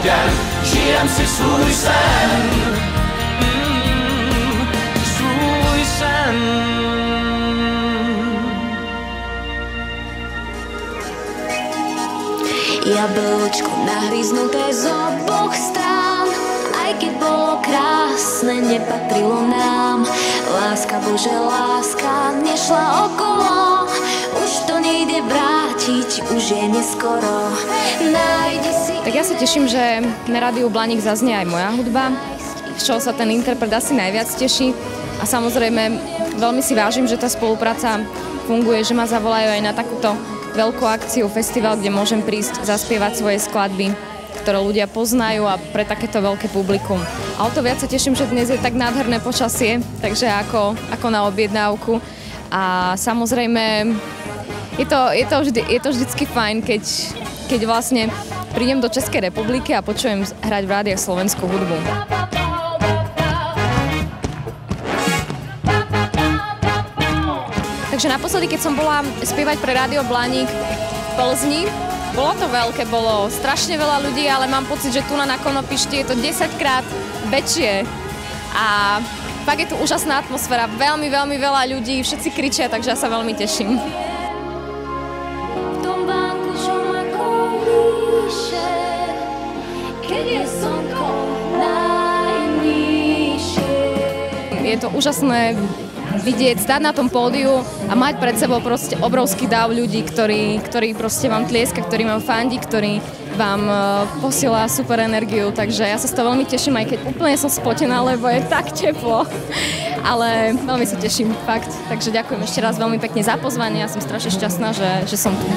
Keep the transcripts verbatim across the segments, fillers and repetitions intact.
den, žijem si svůj sen. Mm, svůj sen. Jablčko nahryznuté z oboch strán, aj keď bolo krásne, nepatrilo nám. Láska, Bože, láska nešla okolo, už to nejde vrátiť, už je neskoro. Nájdi si... Tak ja sa teším, že na rádiu Blaník zaznie aj moja hudba, z čoho sa ten interpret asi najviac teší. A samozrejme, veľmi si vážim, že tá spolupráca funguje, že ma zavolajú aj na takúto veľkú akciu, festival, kde môžem prísť zaspievať svoje skladby, ktoré ľudia poznajú a pre takéto veľké publikum. A o to viac sa teším, že dnes je tak nádherné počasie, takže ako, ako na objednávku. A samozrejme, je to, je to, vždy, je to vždycky fajn, keď, keď vlastne prídem do Českej republiky a počujem hrať v rádiách slovenskú hudbu. Takže naposledy, keď som bola spievať pre Rádio Blaník v Plzni, bolo to veľké, bolo strašne veľa ľudí, ale mám pocit, že tu na Konopišti je to desaťkrát väčšie. A fakt je tu úžasná atmosféra, veľmi, veľmi veľa ľudí, všetci kričia, takže ja sa veľmi teším. Je to úžasné vidieť, stáť na tom pódiu a mať pred sebou proste obrovský dáv ľudí, ktorí, ktorí proste vám tlieska, ktorí vám fandí, ktorí vám uh, posiela super energiu, takže ja sa z toho veľmi teším, aj keď úplne som spotená, lebo je tak teplo, ale veľmi sa teším, fakt. Takže ďakujem ešte raz veľmi pekne za pozvanie, ja som strašne šťastná, že, že som tu.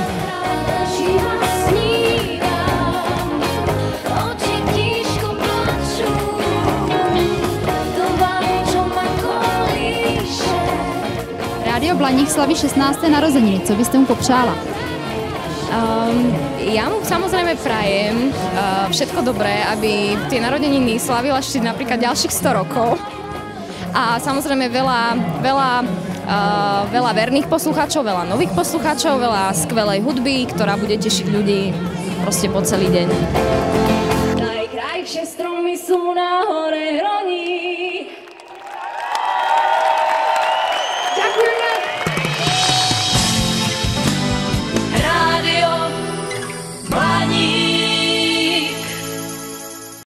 Rádio Blaník slaví šestnácté narozeniny. Co byste mu popřála? Um, ja mu samozrejme prajem uh, všetko dobré, aby tie narodeniny slavila ešte napríklad ďalších sto rokov. A samozrejme veľa, veľa, uh, veľa verných poslucháčov, veľa nových poslucháčov, veľa skvelej hudby, ktorá bude tešiť ľudí proste po celý deň. Najkrajšie stromy sú na hore hroní.